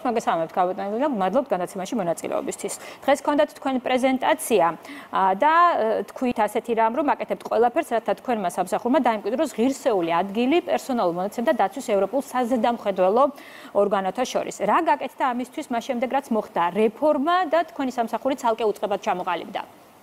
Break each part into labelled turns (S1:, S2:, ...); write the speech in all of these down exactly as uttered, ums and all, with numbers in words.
S1: მოგესალმებით გავუტანებთ, მადლობთ განაცემაში მონაწილეობისთვის. დღეს გქონდათ თქვენი პრეზენტაცია და თქვით ასეთი რამ, რომ აკეთებთ ყველაფერს, რათა თქვენმა სამსახურმა დაიმკვიდროს ღირსეული ადგილი პერსონალურ მონაცემთა დაცვის ევროპულ საზედამხედველო ორგანოთა შორის. რა გაკეთდა ამისთვის მას შემდეგ, რაც მოხდა რეფორმა და თქვენი სამსახური ცალკე უწყებად ჩამოყალიბდა?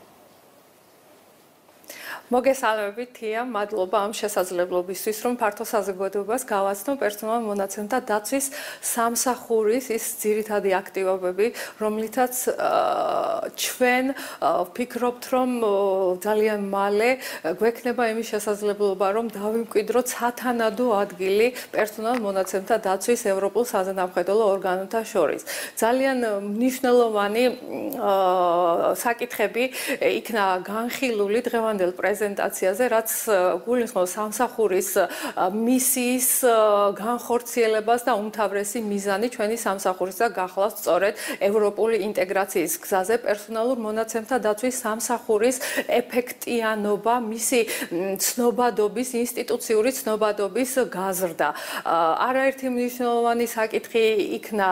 S2: მოგესალმებით, თია, მადლობა ამ შესაძლებლობისთვის, რომ ფართო საზოგადოებას გავაცნო პერსონალურ მონაცემთა დაცვის სამსახურის ის ძირითადი აქტივობები, რომლითაც ჩვენ ვფიქრობთ, რომ ძალიან მალე გვექნება იმის შესაძლებლობა, რომ დავიმკვიდროთ სათანადო ადგილი პერსონალურ მონაცემთა დაცვის ევროპულ საზედამხედველო ორგანოთა შორის. ძალიან მნიშვნელოვანი საკითხები იქნა განხილული დღევანდელ პრეზენტაციაზე, რაც გულისხმობს სამსახურის მისიის განხორციელებას და უმთავრესი მიზანი ჩვენი სამსახურისა გახლავს სწორედ ევროპული ინტეგრაციის გზაზე პერსონალურ მონაცემთა დაცვის სამსახურის ეფექტიანობა, მისი ცნობადობის, ინსტიტუციური ცნობადობის გაზრდა. არაერთი მნიშვნელოვანი საკითხი იქნა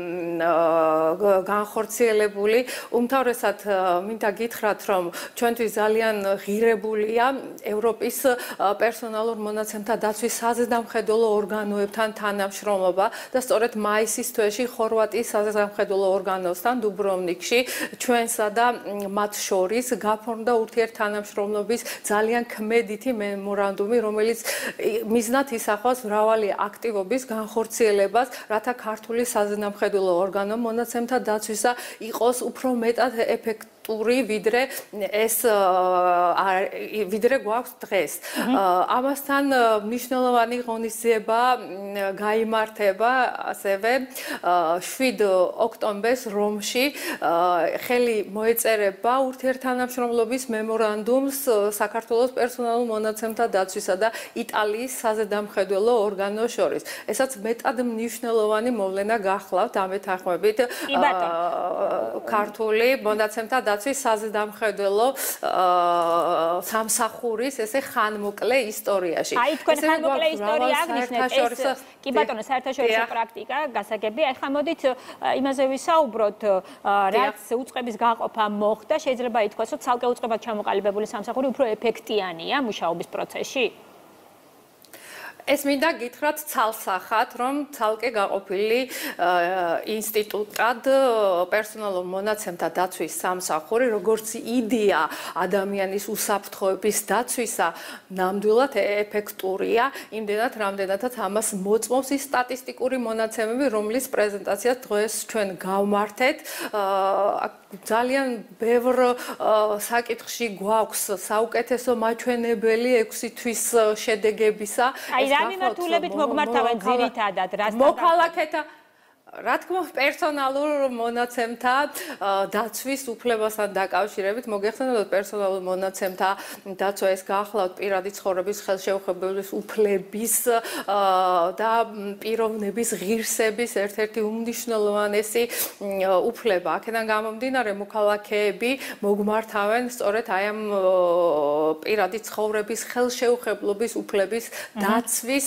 S2: განხორციელებული. უმთავრესად მინდა გითხრათ, რომ ჩვენთვის ძალიან ღირებულია ევროპის პერსონალურ მონაცემთა დაცვის საზედამხედველო ორგანოებთან თანამშრომლობა და სწორედ მაისის თვეში ხორვატიის საზედამხედველო ორგანოსთან დუბროვნიკში ჩვენსა და მათ შორის გაფორმდა ურთიერთთანამშრომლობის ძალიან ქმედითი მემორანდუმი, რომელიც მიზნად ისახავს მრავალი აქტივობის განხორციელებას, რათა ქართული საზედამხედველო ორგანო მონაცემთა დაცვისა იყოს უფრო მეტად ეფექტური, ვიდრე ეს ვიდრე გვაქვს დღეს. ამასთან მნიშვნელოვანი ღონისძიება გაიმართება ასევე შვიდ ოქტომბერს რომში. ხელი მოეწერება ურთიერთთანამშრომლობის მემორანდუმს საქართველოს პერსონალურ მონაცემთა დაცვისა და იტალიის საზედამხედველო ორგანოს შორის. ესაც მეტად მნიშვნელოვანი მოვლენა გახლავთ ამ ეთანხმებით ქართული მონაცემთა დაცვის საზედამხედველო სამსახურის ესე ხანმოკლე ისტორიაში.
S1: აი თქვენ ხანმოკლე ისტორია აღნიშნეთ ეს კი ბატონო საერთაშორისო პრაქტიკა გასაგებია. ეხლა მოდით იმაზე ვისაუბროთ, რაც უწყების გაყოფა მოხდა, შეიძლება ითქვას, რომ ცალკე უწყებად ჩამოყალიბებული სამსახური უფრო ეფექტიანია მუშაობის პროცესში? ეს მინდა გითხრათ ცალსახად, რომ ცალკე გაყოფილი ინსტიტუტად პერსონალურ მონაცემთა დაცვის სამსახური, როგორც იდეა ადამიანის უსაფრთხოების დაცვისა, ნამდვილად ეფექტურია, იმდენად, რამდენადაც ამას მოწმობს ის სტატისტიკური მონაცემები, რომლის პრეზენტაციას დღეს ჩვენ გავმართეთ. ძალიან ბევრ საკითხში გვაქვს საუკეთესო მაჩვენებელი ექვსი თვის შედეგებისა. რა მიმართულებით მოგმართავენ ძირითადად?
S2: მოქალაქეთა რა თქმა უნდა პერსონალურ მონაცემთა დაცვის უფლებასთან დაკავშირებით მოგეხსენებათ პერსონალურ მონაცემთა დაცვა ეს გახლავთ პირადი ცხოვრების ხელშეუხებლობის უფლების და პიროვნების ღირსების ერთ-ერთი უმნიშვნელოვანესი უფლება. აქედან გამომდინარე მოქალაქეები მოგმართავენ სწორედ აი ამ პირადი ცხოვრების ხელშეუხებლობის უფლების დაცვის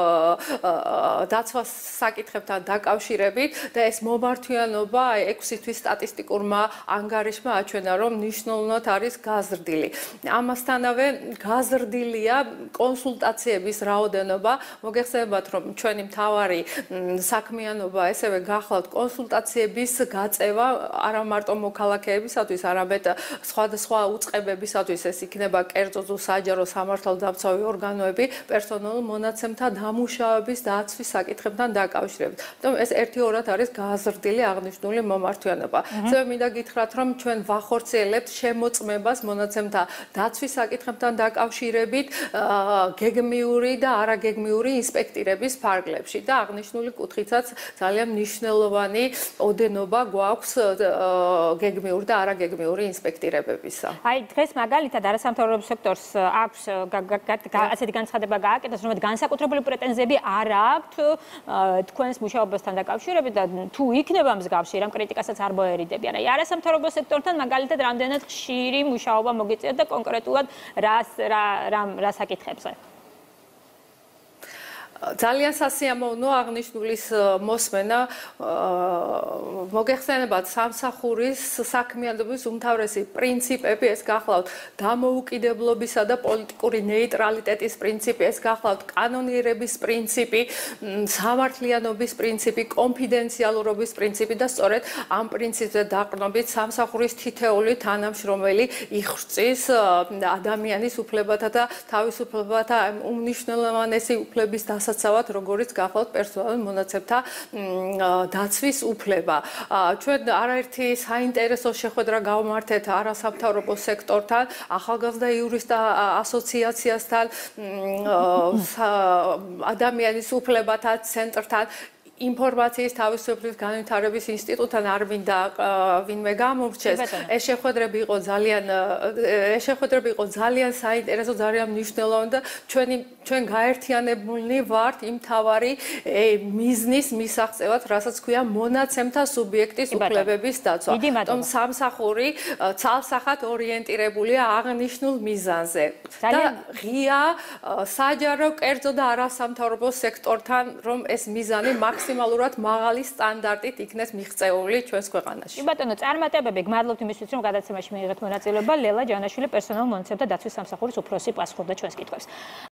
S2: დაცვას საკითხებთან დაკავშირებით და ეს მომართვიანობა ექვსი თვის სტატისტიკურმა ანგარიშმა აჩვენა, რომ მნიშვნელოვნად არის გაზრდილი. ამასთანავე გაზრდილია კონსულტაციების რაოდენობა. მოგეხსენებათ, რომ ჩვენი მთავარი საქმიანობა ესევე გახლავთ კონსულტაციების გაწევა არა მარტო მოქალაქეებისათვის, არამედ სხვადასხვა უწყებებისათვის, ეს იქნება კერძო თუ საჯარო სამართალდამცავი ორგანოები პერსონალურ მონაცემთა დამუშავების დაცვის საკითხებთან დაკავშირებით. ამიტომ ეს ერთი ორად არის გაზრდილი აღნიშნული მომართვიანობა. ასევე მინდა გითხრათ, რომ ჩვენ ვახორციელებთ შემოწმებას მონაცემთა დაცვის საკითხებთან დაკავშირებით გეგმიური და არაგეგმიური ინსპექტირების ფარგლებში და აღნიშნული კუთხითაც ძალიან მნიშვნელოვანი ოდენობა გვაქვს გეგმიური და არაგეგმიური ინსპექტირებებისა.
S1: აი დღეს მაგალითად არასამთავრობო სექტორს აქვს ასეთი განცხადება გააკეთეს, რომ განსაკუთრებული პრეტენზიები არ აქვთ თქვენს მუშაობასთან დაკავშირებით და თუ იქნება მსგავსი რამ კრიტიკასაც არ მოერიდებიან. აი არასამთავრობო სექტორთან მაგალითად რამდენად ხშირი მუშაობა მოგიწევთ და კონკრეტულად რას რა რა საკითხებზე?
S2: ძალიან სასიამოვნო აღნიშნულის მოსმენა მოგეხსენებათ სამსახურის საქმიანობის უმთავრესი პრინციპები ეს გახლავთ დამოუკიდებლობისა და პოლიტიკური ნეიტრალიტეტის პრინციპი ეს გახლავთ კანონიერების პრინციპი სამართლიანობის პრინციპი კონფიდენციალურობის პრინციპი და სწორედ ამ პრინციპზე დაყრდნობით სამსახურის თითეული თანამშრომელი იხვწის ადამიანის უფლებათა და თავისუფლებათა უმნიშვნელოვანესი უფლების დასაცავად როგორც გახლავთ პერსონალურ მონაცემთა დაცვის უფლება. ჩვენ არაერთი საინტერესო შეხვედრა გავმართეთ არასამთავრობო სექტორთან, ახალგაზრდა იურისტთა ასოციაციასთან, ადამიანის უფლებათა ცენტრთან, ინფორმაციის თავისუფლების განვითარების ინსტიტუტთან არ მინდა ვინმე გამორჩეს. ეს შეხვედრები იყო ძალიან ეს შეხვედრები იყო ძალიან საინტერესო, ძალიან მნიშვნელოვანი და ჩვენი ჩვენ გაერთიანებულნი ვართ იმ თავარი მიზნის მისაღწევად, რასაც ქვია მონაცემთა სუბიექტის უფლებების დაცვა. თუმცა სამსახური ცალსახად ორიენტირებულია აღნიშნულ მიზანზე. და ღია საჯარო, კერძო და არასამთავრობო სექტორთან, რომ ეს მიზანი მაქსიმალურად მაქსიმალურად მაღალი სტანდარტით იქნეს მიღწეული ჩვენს ქვეყანაში.
S1: კი ბატონო, წარმატებები, გმადლობთ იმისთვის, რომ გადაცემაში მიიღეთ მონაწილეობა. ლელა ჯანაშვილი პერსონალურ მონაცემთა დაცვის სამსახურის უფროსი პასუხობდა ჩვენს კითხვებს.